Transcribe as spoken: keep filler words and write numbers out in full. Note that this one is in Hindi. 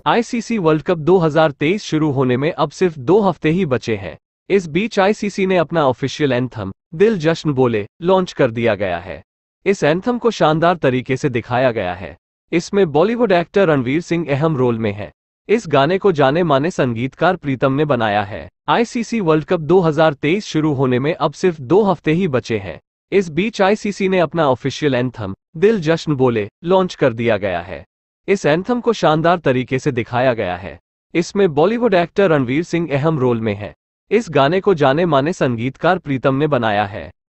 आईसीसी वर्ल्ड कप दो हज़ार तेईस शुरू होने में अब सिर्फ दो हफ्ते ही बचे हैं। इस बीच आईसीसी ने अपना ऑफिशियल एंथम दिल जश्न बोले लॉन्च कर दिया गया है। इस एंथम को शानदार तरीके से दिखाया गया है। इसमें बॉलीवुड एक्टर रणवीर सिंह अहम रोल में है। इस गाने को जाने माने संगीतकार प्रीतम ने बनाया है। आईसीसी वर्ल्ड कप दो हज़ार तेईस शुरू होने में अब सिर्फ दो हफ्ते ही बचे हैं। इस बीच आईसीसी ने अपना ऑफिशियल एंथम दिल जश्न बोले लॉन्च कर दिया गया है। इस एंथम को शानदार तरीके से दिखाया गया है। इसमें बॉलीवुड एक्टर रणवीर सिंह अहम रोल में है। इस गाने को जाने माने संगीतकार प्रीतम ने बनाया है।